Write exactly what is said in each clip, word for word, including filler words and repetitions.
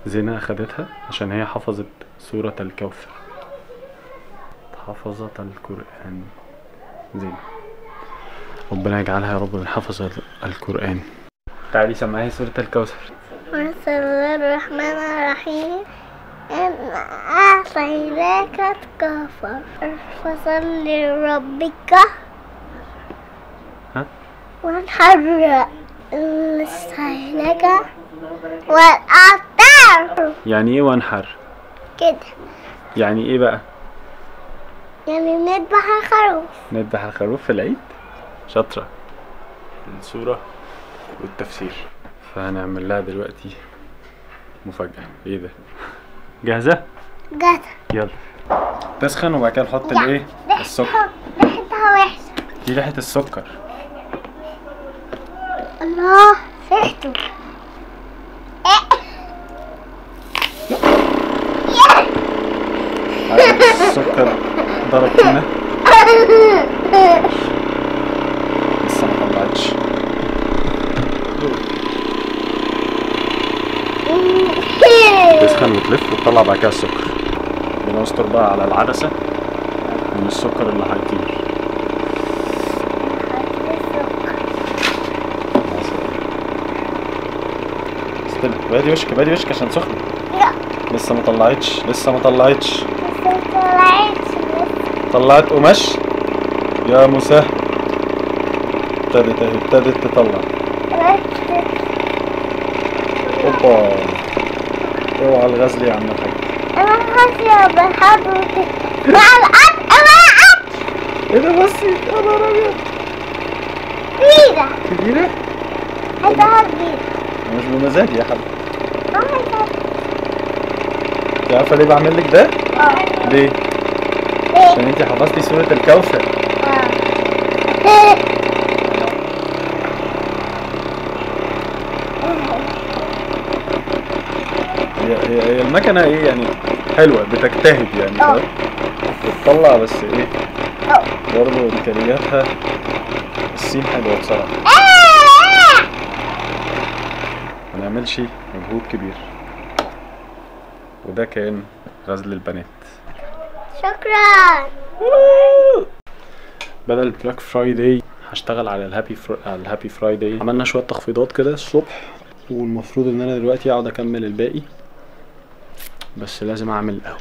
زينة أخدتها عشان هي حفظت سورة الكوثر، حفظت القرآن. زينة ربنا يجعلها يا رب من حفظ القرآن. تعالي سمعي سورة الكوثر. بسم الله الرحمن الرحيم. إن أعطيناك الكوثر فصل لربك ها؟ وانحر لك والأبتر. يعني ايه وانحر؟ كده يعني ايه بقى؟ يعني نذبح الخروف. نذبح الخروف في العيد. شاطرة. السورة والتفسير. فهنعمل لها دلوقتي مفاجأة. ايه ده؟ جاهزة؟ جاهزة. يلا تسخن وبعد كده نحط الايه؟ السكر. ريحتها وحشة. دي ريحة السكر. الله ريحته. السكر ضرب فينا. لسه ما طلعتش. تسخن وتلف وتطلع بعد كده السكر. بنستر بقى على العدسة من السكر اللي هيطير. استنى بادي وشك بادي وشك عشان سخنة. لسه ما طلعتش لسه ما طلعتش. لسه ما طلعتش. طلعت قماش يا مسهل. ابتدت اهي ابتدت تطلع. اوبا اوعى الغزل يا عم الحاج. انا خاصة بحضرتك مع القط مع القط. ايه ده بس يا نهار ابيض. كبيرة كبيرة؟ حطها كبيرة. مش بمزاجي يا حبيبي. اه يا انت عارفة ليه بعمل لك ده؟ اه. ليه؟ ليه؟ عشان انت حفظتي سورة الكوثر. اه. هي هي هي المكنة ايه يعني حلوة بتجتهد يعني اه. بتطلع بس ايه اه. برضه امكانياتها السين حلوة بصراحة. منعملش مجهود كبير. وده كان غزل البنات. شكرا. بدل بلاك فرايداي هشتغل على الهابي فرا... على الهابي فرايداي. عملنا شوية تخفيضات كده الصبح والمفروض ان انا دلوقتي اقعد اكمل الباقي، بس لازم اعمل قهوة.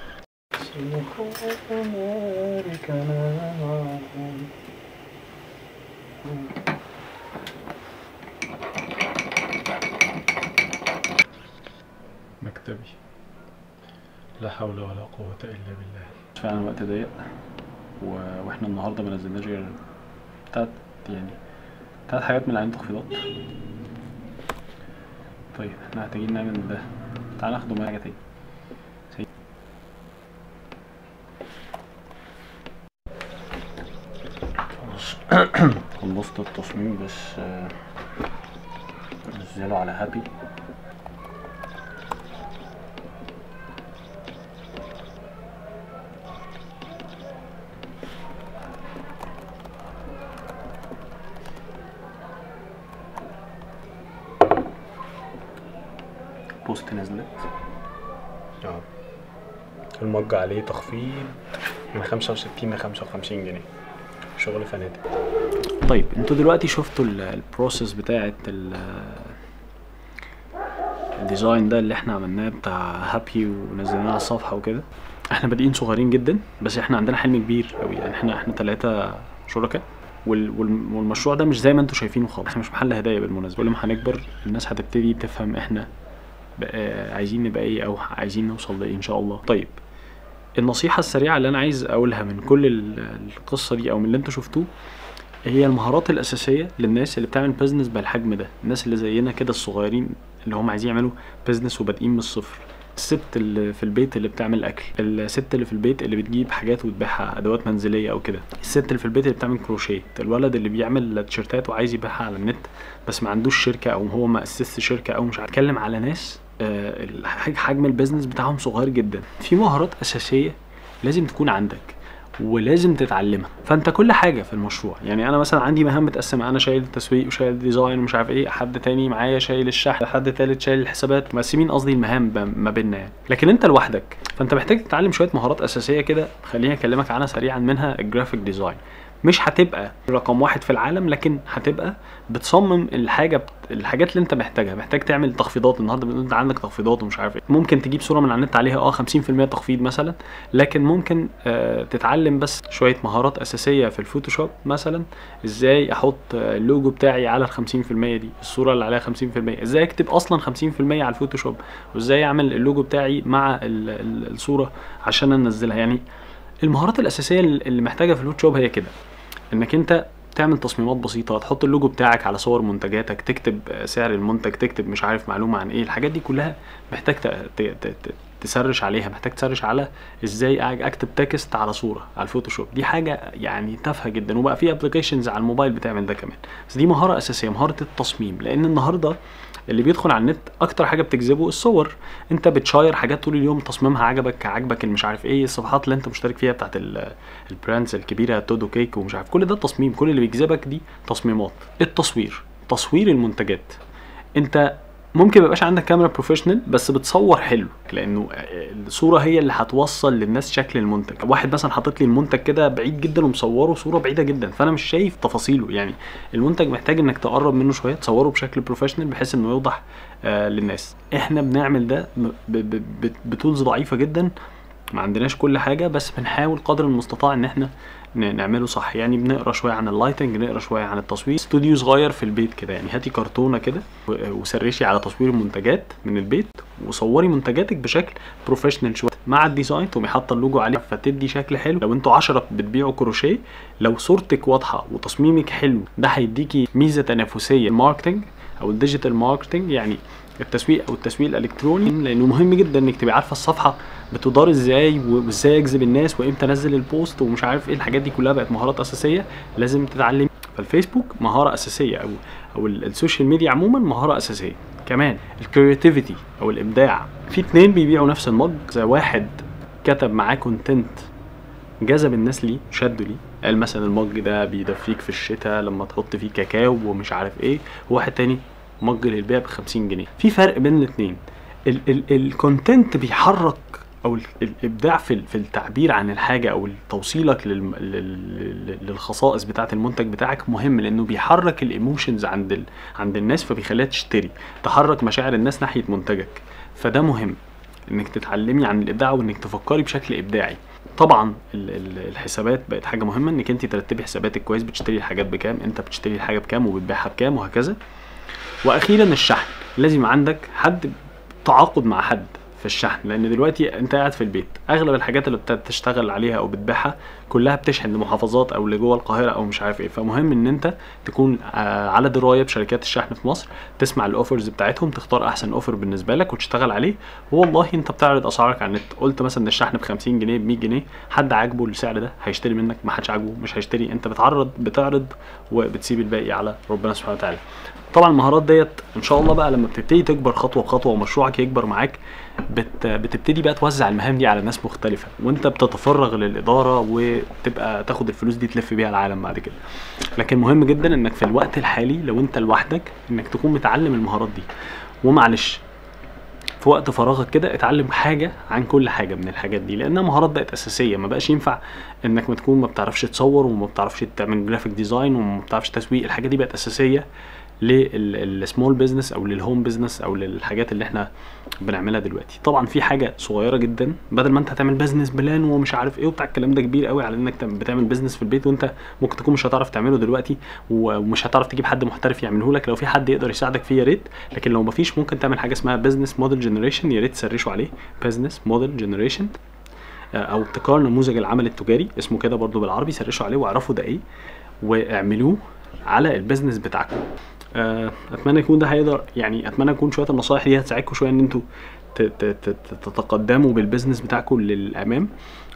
مكتبي لا حول ولا قوة الا بالله. فعلا الوقت ضيق و... واحنا النهارده ما نزلناش غير تلات يعني تلات حاجات من عين تخفيضات. طيب احنا محتاجين نعمل ده. تعال ناخده معايا حاجة تاني. خلاص خلصت التصميم بس نزله على هابي. بوست نزلت اه المج عليه تخفيض من خمسة وستين لخمسة وخمسين جنيه. شغل فنادق. طيب انتوا دلوقتي شفتوا البروسيس بتاعت الديزاين ده اللي احنا عملناه بتاع هابي ونزلناه على الصفحه وكده. احنا بادئين صغيرين جدا بس احنا عندنا حلم كبير قوي. يعني احنا احنا ثلاثه شركاء والمشروع ده مش زي ما انتوا شايفينه خالص. احنا مش محل هدايا بالمناسبه. كل ما هنكبر الناس هتبتدي تفهم احنا بقى عايزين نبقى ايه او عايزين نوصل لايه ان شاء الله. طيب النصيحه السريعه اللي انا عايز اقولها من كل القصه دي او من اللي انتوا شفتوه هي المهارات الاساسيه للناس اللي بتعمل بيزنس بالحجم ده. الناس اللي زينا كده الصغيرين اللي هم عايزين يعملوا بيزنس وبادئين من الصفر. الست اللي في البيت اللي بتعمل اكل، الست اللي في البيت اللي بتجيب حاجات وتبيعها ادوات منزليه او كده، الست اللي في البيت اللي بتعمل كروشيه، الولد اللي بيعمل تيشيرتات وعايز يبيعها على النت بس ما عندوش شركه او هو ما اسسش شركه او مش عارف. اتكلم على ناس حجم البيزنس بتاعهم صغير جدا. في مهارات اساسيه لازم تكون عندك ولازم تتعلمها. فانت كل حاجه في المشروع، يعني انا مثلا عندي مهام متقسمه، انا شايل التسويق وشايل الديزاين ومش عارف ايه، حد تاني معايا شايل الشحن، حد تالت شايل الحسابات، مقسمين قصدي المهام ما بيننا يعني. لكن انت لوحدك، فانت محتاج تتعلم شويه مهارات اساسيه كده. خليني اكلمك عنها سريعا. منها الجرافيك ديزاين. مش هتبقى رقم واحد في العالم، لكن هتبقى بتصمم الحاجه بت... الحاجات اللي انت محتاجها. محتاج تعمل تخفيضات، النهارده انت عندك تخفيضات ومش عارف ايه، ممكن تجيب صوره من على النت عليها اه خمسين في المية تخفيض مثلا، لكن ممكن آه تتعلم بس شويه مهارات اساسيه في الفوتوشوب مثلا. ازاي احط اللوجو بتاعي على ال خمسين في المية دي، الصوره اللي عليها خمسين في المية، ازاي اكتب اصلا خمسين في المية على الفوتوشوب، وازاي اعمل اللوجو بتاعي مع ال... ال... الصوره عشان انزلها. يعني المهارات الاساسيه اللي محتاجها في الفوتوشوب هي كده، انك انت تعمل تصميمات بسيطه، تحط اللوجو بتاعك على صور منتجاتك، تكتب سعر المنتج، تكتب مش عارف معلومه عن ايه. الحاجات دي كلها محتاج تسرش عليها، محتاج تسرش على ازاي اكتب تكست على صوره على الفوتوشوب. دي حاجه يعني تافهه جدا، وبقى في ابلكيشنز على الموبايل بتعمل ده كمان. بس دي مهاره اساسيه، مهاره التصميم. لان النهارده اللي بيدخل على النت اكتر حاجه بتجذبه الصور. انت بتشاير حاجات طول اليوم، تصميمها عجبك عجبك مش عارف ايه، الصفحات اللي انت مشترك فيها بتاعت البراندز الكبيره، تودو كيك ومش عارف، كل ده تصميم. كل اللي بيجذبك دي تصميمات. التصوير، تصوير المنتجات. انت ممكن ميبقاش عندك كاميرا بروفيشنال بس بتصور حلو، لانه الصوره هي اللي هتوصل للناس شكل المنتج. واحد مثلا حاطط لي المنتج كده بعيد جدا ومصوره صوره بعيده جدا، فانا مش شايف تفاصيله. يعني المنتج محتاج انك تقرب منه شويه، تصوره بشكل بروفيشنال بحيث انه يوضح آه للناس. احنا بنعمل ده بتولز ضعيفه جدا، ما عندناش كل حاجه، بس بنحاول قدر المستطاع ان احنا نعمله صح. يعني بنقرا شويه عن اللايتنج، نقرا شويه عن التصوير. استوديو صغير في البيت كده، يعني هاتي كرتونه كده وسرشي على تصوير المنتجات من البيت، وصوري منتجاتك بشكل بروفيشنال شويه مع الديزاين، تقومي حاطه اللوجو عليه فتدي شكل حلو. لو انتوا عشرة بتبيعوا كروشيه، لو صورتك واضحه وتصميمك حلو، ده هيديكي ميزه تنافسيه. الماركتنج او الديجيتال ماركتنج، يعني التسويق او التسويق الالكتروني، لانه مهم جدا انك تبقي عارفه الصفحه بتدار ازاي، وازاي اجذب الناس، وامتى انزل البوست ومش عارف ايه. الحاجات دي كلها بقت مهارات اساسيه لازم تتعلمي. فالفيسبوك مهاره اساسيه، او او السوشيال ميديا عموما مهاره اساسيه. كمان الكرياتيفيتي او الابداع. في اتنين بيبيعوا نفس المج، زي واحد كتب معاه كونتنت جذب الناس ليه، شدوا ليه، قال مثلا المج ده بيدفيك في الشتاء لما تحط فيه كاكاو ومش عارف ايه، وواحد تاني مج للبيع ب خمسين جنيه. في فرق بين الاثنين. الكونتنت بيحرك، او الابداع في في التعبير عن الحاجه، او توصيلك للخصائص بتاعه المنتج بتاعك مهم، لانه بيحرك الايموشنز عند ال... عند الناس، فبيخليها تشتري، تحرك مشاعر الناس ناحيه منتجك. فده مهم انك تتعلمي عن الابداع، وانك تفكري بشكل ابداعي. طبعا الحسابات بقت حاجه مهمه، انك انت ترتبي حساباتك كويس، بتشتري الحاجات بكام، انت بتشتري الحاجه بكام وبتبيعها بكام، وهكذا. واخيرا الشحن. لازم عندك حد تعاقد مع حد في الشحن، لان دلوقتي انت قاعد في البيت، اغلب الحاجات اللي بتشتغل عليها او بتبيعها كلها بتشحن لمحافظات او لجوه القاهره او مش عارف ايه. فمهم ان انت تكون على درايه بشركات الشحن في مصر، تسمع الاوفرز بتاعتهم، تختار احسن اوفر بالنسبه لك وتشتغل عليه. والله انت بتعرض اسعارك على النت، قلت مثلا الشحن ب خمسين جنيه ب مية جنيه، حد عاجبه السعر ده هيشتري منك، ما حدش عاجبه مش هيشتري. انت بتعرض بتعرض وبتسيب الباقي على ربنا سبحانه وتعالى. طبعا المهارات ديت ان شاء الله بقى لما بتبتدي تكبر خطوه بخطوه ومشروعك يكبر معاك، بت بتبتدي بقى توزع المهام دي على ناس مختلفه، وانت بتتفرغ للاداره وتبقى تاخد الفلوس دي تلف بيها العالم بعد كده. لكن مهم جدا انك في الوقت الحالي لو انت لوحدك انك تكون متعلم المهارات دي. ومعلش في وقت فراغك كده اتعلم حاجه عن كل حاجه من الحاجات دي، لانها مهارات بقت اساسيه. ما بقاش ينفع انك ما تكون ما بتعرفش تصور وما بتعرفش تعمل جرافيك ديزاين وما بتعرفش تسويق. الحاجات دي بقت اساسيه للسمول بزنس او للهوم بزنس او للحاجات اللي احنا بنعملها دلوقتي. طبعا في حاجه صغيره جدا، بدل ما انت هتعمل بزنس بلان ومش عارف ايه وبتاع الكلام ده كبير قوي على انك بتعمل بزنس في البيت، وانت ممكن تكون مش هتعرف تعمله دلوقتي، ومش هتعرف تجيب حد محترف يعمله لك. لو في حد يقدر يساعدك فيه يا ريت، لكن لو مفيش ممكن تعمل حاجه اسمها بزنس موديل جنريشن. يا ريت تسرشوا عليه بزنس موديل جنريشن، او ابتكار نموذج العمل التجاري، اسمه كده برضو بالعربي. سرشوا عليه واعرفوا ده ايه واعملوه على البزنس بتاعكم. اتمنى يكون ده هيقدر، يعني اتمنى يكون شويه النصائح دي هتساعدكم شويه ان انتوا تتقدموا بالبزنس بتاعكم للامام.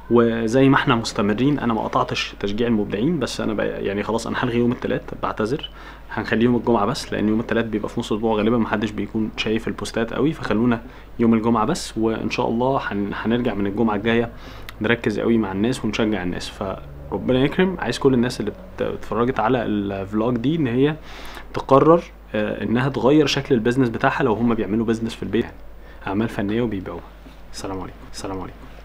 وزي ما احنا مستمرين، انا ما قطعتش تشجيع المبدعين، بس انا بقى يعني خلاص انا هلغي يوم الثلاث، بعتذر، هنخليه يوم الجمعه بس، لان يوم الثلاث بيبقى في نص الاسبوع غالبا محدش بيكون شايف البوستات قوي، فخلونا يوم الجمعه بس. وان شاء الله هن... هنرجع من الجمعه الجايه نركز قوي مع الناس ونشجع الناس. فربنا يكرم. عايز كل الناس اللي اتفرجت على الفلوج دي ان هي تقرر انها تغير شكل البيزنس بتاعها لو هم بيعملوا بيزنس في البيت، اعمال فنيه وبيبيعوها. السلام عليكم. السلام عليكم.